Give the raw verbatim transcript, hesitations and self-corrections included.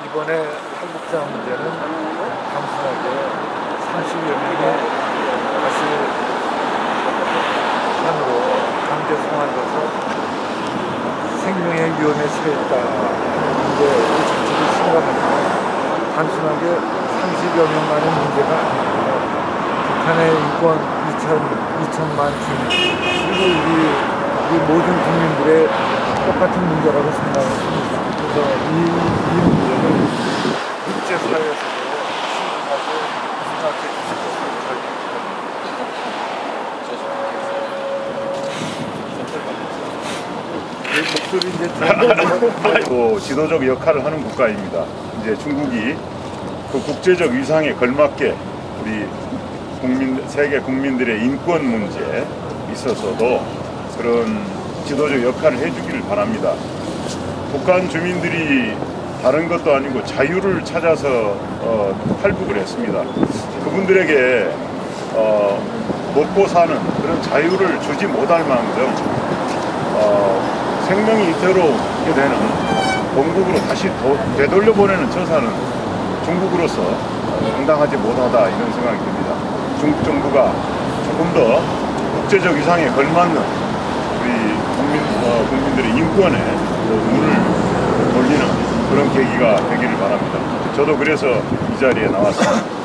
이번에 탈북자 문제는 단순하게 삼십여 명이 다시 산으로 강제 송환돼서 생명의 위험에 처했다 하는 문제의 자체도 심각합니다. 단순하게 삼십여 명만의 문제가 아니고 북한의 인권 이천만 주민 그리고 우리, 우리 모든 국민들의 똑같은 문제라고 생각합니다. 그래서 이, 이 문제는 국제사회에서도 심각하게 생각해 주실 것을 저희입니다. 또 지도적 역할을 하는 국가입니다. 이제 중국이 그 국제적 위상에 걸맞게 우리 국민, 세계 국민들의 인권 문제에 있어서도 그런 지도적 역할을 해주기를 바랍니다. 북한 주민들이 다른 것도 아니고 자유를 찾아서 어, 탈북을 했습니다. 그분들에게 어, 먹고 사는 그런 자유를 주지 못할 만큼 어, 생명이 위태롭게 되는 본국으로 다시 도, 되돌려보내는 처사는 중국으로서 당당하지 못하다 이런 생각이 듭니다. 중국 정부가 조금 더 국제적 위상에 걸맞는 우리 국민, 어, 국민들의 인권에 문을 돌리는 그런 계기가 되기를 바랍니다. 저도 그래서 이 자리에 나왔습니다.